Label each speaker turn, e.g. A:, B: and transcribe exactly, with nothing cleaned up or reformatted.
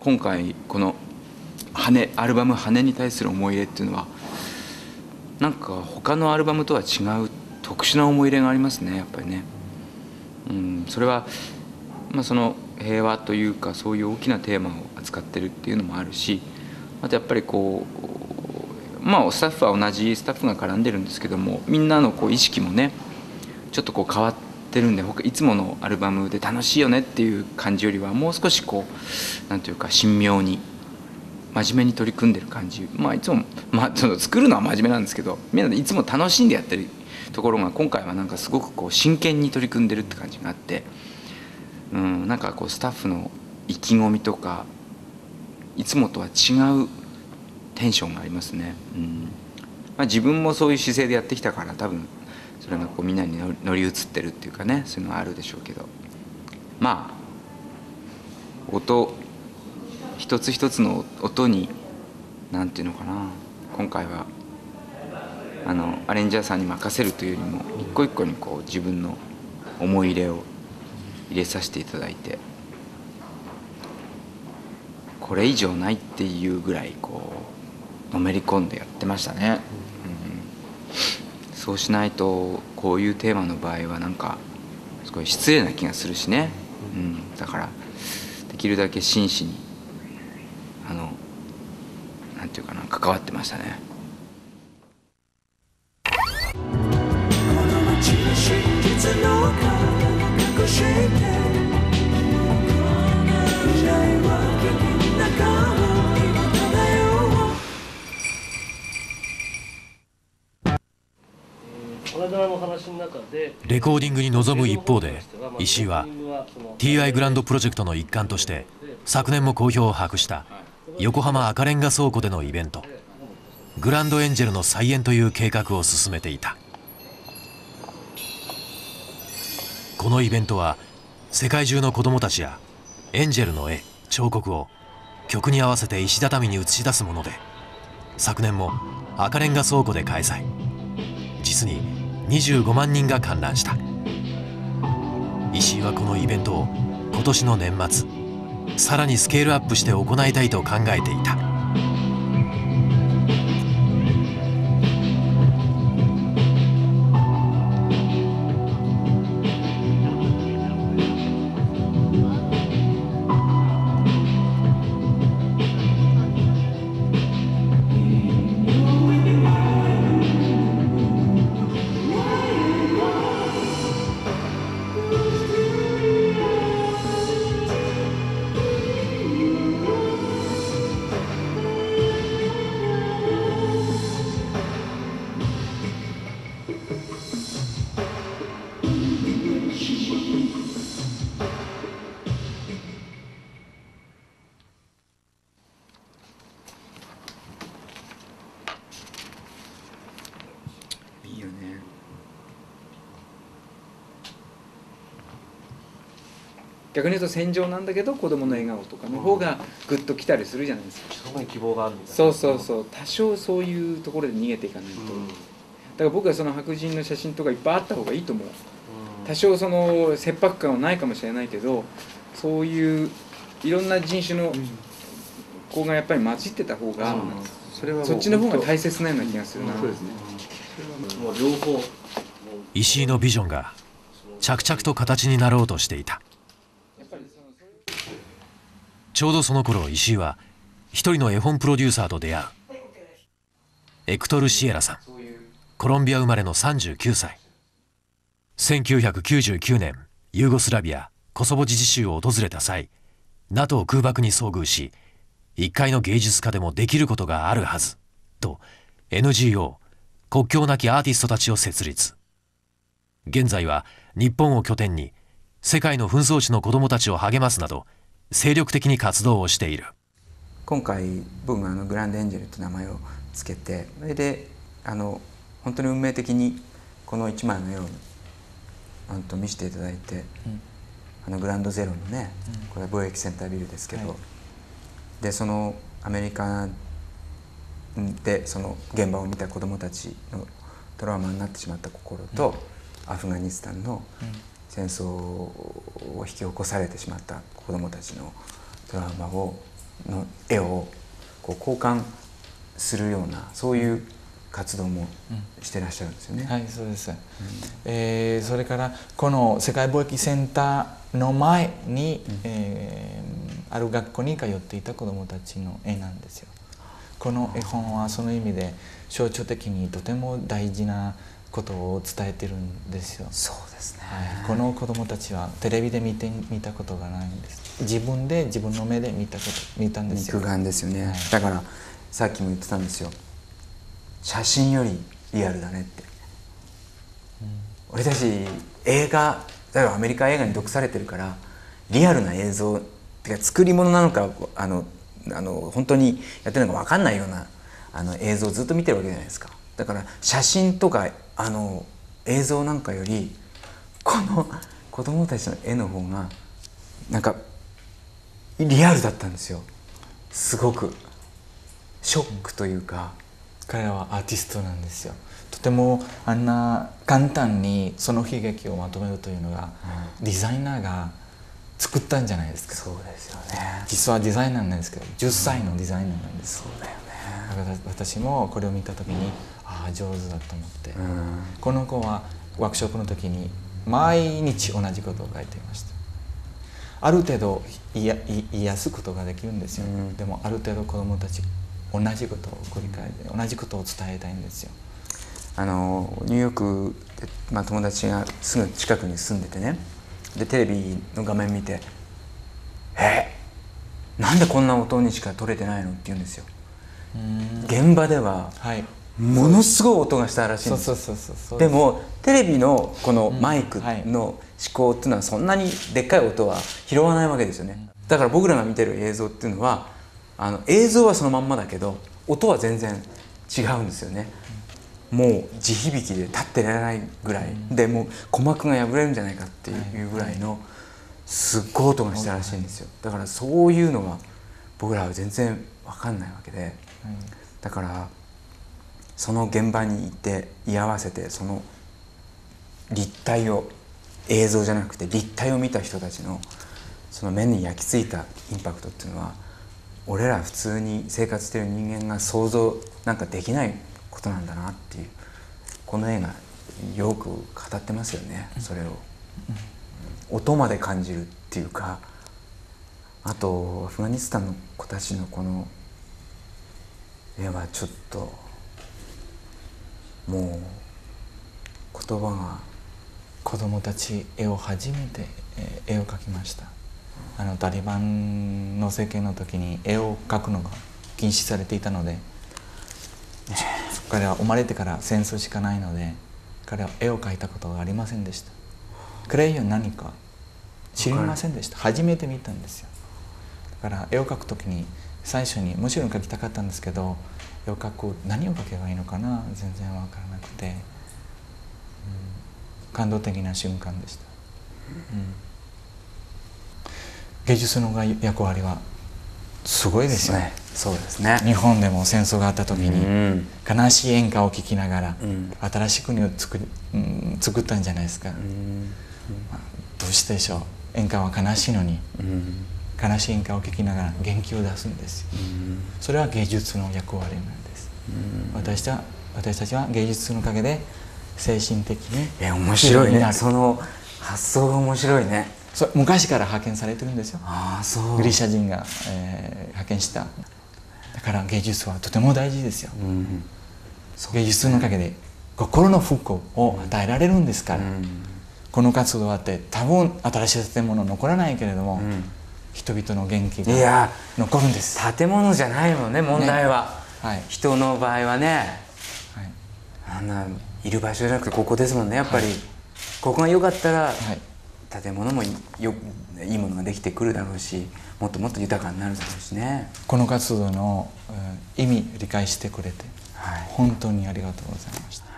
A: 今回この羽アルバム「羽」に対する思い入れっていうのはなんか他のアルバムとは違う特殊な思い入れがありますね、やっぱりね。うん、それは、まあ、その平和というかそういう大きなテーマを扱ってるっていうのもあるし、あとやっぱりこうまあスタッフは同じスタッフが絡んでるんですけども、みんなのこう意識もねちょっとこう変わってるんで、いつものアルバムで楽しいよねっていう感じよりはもう少しこうなんていうか神妙に真面目に取り組んでる感じ、まあいつも、まあ、その作るのは真面目なんですけど、みんないつも楽しんでやってるところが今回はなんかすごくこう真剣に取り組んでるって感じがあって、うん、なんかこうスタッフの意気込みとかいつもとは違うテンションがありますね。うん、まあ、自分もそういう姿勢でやってきたから多分それがこうみんなに乗り移ってるっていうかね、そういうのはあるでしょうけど、まあ音一つ一つの音に何ていうのかな、今回はあのアレンジャーさんに任せるというよりも一個一個にこう自分の思い入れを入れさせていただいて、これ以上ないっていうぐらいこうのめり込んでやってましたね。うん、そうしないとこういうテーマの場合はなんかすごい失礼な気がするしね。うん、だからできるだけ真摯にあのなんていうかな関わってましたね。
B: レコーディングに臨む一方で、石井は ティーアイ グランドプロジェクトの一環として昨年も好評を博した横浜赤レンガ倉庫でのイベントグランドエンジェルの再演という計画を進めていた。このイベントは世界中の子どもたちやエンジェルの絵彫刻を曲に合わせて石畳に映し出すもので、昨年も赤レンガ倉庫で開催、実ににじゅうごまんにんが観覧した。石井はこのイベントを今年の年末さらにスケールアップして行いたいと考えていた。
A: いいよね。逆に言うと戦場なんだけど子供の笑顔とかの方がグッときたりするじゃないですか。
C: そこに希望があるみたいな。
A: そうそうそう、多少そういうところで逃げていかないと、うん、だから僕はその白人の写真とかいっぱいあった方がいいと思う、うん、多少その切迫感はないかもしれないけど、そういういろんな人種の子がやっぱり混じってた方が、うん、それはそっちの方が大切なような気がするな、うん、そうですね。
C: もう両方
B: 石井のビジョンが着々と形になろうとしていた。ちょうどその頃石井は一人の絵本プロデューサーと出会う。エクトル・シエラさん、コロンビア生まれのさんじゅうきゅうさい。せんきゅうひゃくきゅうじゅうきゅうねんユーゴスラビアコソボ自治州を訪れた際、 ナトー 空爆に遭遇し、一介の芸術家でもできることがあるはずと エヌジーオー 国境なきアーティストたちを設立。現在は日本を拠点に世界の紛争地の子どもたちを励ますなど精力的に活動をしている。
A: 今回僕があのグランドエンジェルという名前をつけて、それであの本当に運命的にこの一枚の絵を本当見せていただいて、うん、あのグランドゼロのね、うん、これは貿易センタービルですけど、はい、でそのアメリカでその現場を見た子どもたちのトラウマになってしまった心と、うん、アフガニスタンの戦争を引き起こされてしまった子どもたちのトラウマをの絵をこう交換するようなそういう活動もしてらっしゃるんですよね。
D: はい、そうです、うん、えー、それからこの世界貿易センターの前に、うん、えー、ある学校に通っていた子どもたちの絵なんですよ。この絵本はその意味で象徴的にとても大事なことを伝えてるんですよ。
A: そうですね、
D: はい、この子どもたちはテレビで見て見たことがないんです。自分で自分の目で見たこと見たんですよ。
A: 肉眼ですよね、
D: はい、
A: だからさっきも言ってたんですよ、写真よりリアルだねって、うん、俺たち映画だからアメリカ映画に毒されてるからリアルな映像ってか作り物なのかあのあの本当にやってるのか分かんないようなあの映像をずっと見てるわけじゃないですか。だから写真とかあの映像なんかよりこの子供たちの絵の方がなんかリアルだったんですよ。すごくショックというか、
D: 彼らはアーティストなんですよ。とてもあんな簡単にその悲劇をまとめるというのが、うん、デザイナーが作ったんじゃないですか。
A: そうですよね。
D: 実はデザイナーなんですけどじゅっさいのデザイナーなんです、
A: うん、そうだよね。
D: だから私もこれを見た時にああ上手だと思って、うん、この子はワークショップの時に毎日同じことを書いていました。ある程度癒すことができるんですよ、うん、でもある程度子どもたち同じことを繰り返して同じことを伝えたいんですよ。
A: あのニューヨークで、まあ、友達がすぐ近くに住んでてね、でテレビの画面見て「えっなんでこんな音にしか撮れてないの?」って言うんですよ。現場ではものすごい音がしたらしいんですよ。でもテレビのこのマイクの思考っていうのはそんなにでっかい音は拾わないわけですよね。だから僕らが見てる映像っていうのはあの映像はそのまんまだけど音は全然違うんですよね。もう地響きで立ってられないぐらいで、もう鼓膜が破れるんじゃないかっていうぐらいのすっごい音がしたらしいんですよ。だからそういうのは僕らは全然分かんないわけで、だからその現場に行って居合わせてその立体を映像じゃなくて立体を見た人たちのその目に焼き付いたインパクトっていうのは俺ら普通に生活してる人間が想像なんかできないことなんだなっていう、この映画よく語ってますよね。それを音まで感じるっていうか、あとアフガニスタンの子たちのこの絵はちょっともう言葉が、
D: 子供たち絵を初めて絵を描きました。あのタリバンの政権の時に絵を描くのが禁止されていたので、彼は生まれてから戦争しかないので彼は絵を描いたことがありませんでした。クレヨン何か知りませんでした。初めて見たんですよ。だから絵を描く時に最初にもちろん描きたかったんですけど、絵を描く何を描けばいいのかな全然分からなくて、うん、感動的な瞬間でした、うん、芸術の役割はすごいですよね。
A: そうですね。
D: 日本でも戦争があった時に悲しい演歌を聴きながら新しい国を作り、うん、作ったんじゃないですか、うんまあ、どうしてでしょう。演歌は悲しいのに、うん、悲しい演歌を聴きながら元気を出すんですよ、うん、それは芸術の役割なんです、うん、私た、私たちは芸術のおかげで精神的に
A: え面白いね。その発想が面白いね。
D: そ昔から派遣されてるんですよ。
A: あそう
D: ギリシャ人が、えー、派遣した。だから芸術はとても大事ですよ、うん、芸術のおかげで心の復興を与えられるんですから、うん、この活動はあって多分新しい建物残らないけれども、うん、人々の元気が残るんです。
A: 建物じゃないもんね問題は、ねはい、人の場合はね、はい、あんないる場所じゃなくてここですもんねやっぱり、はい、ここが良かったら、はい、建物もよいいものができてくるだろうし、もっともっと豊かになるだろうしね。
D: この活動の、うん、意味理解してくれて、はい、本当にありがとうございました。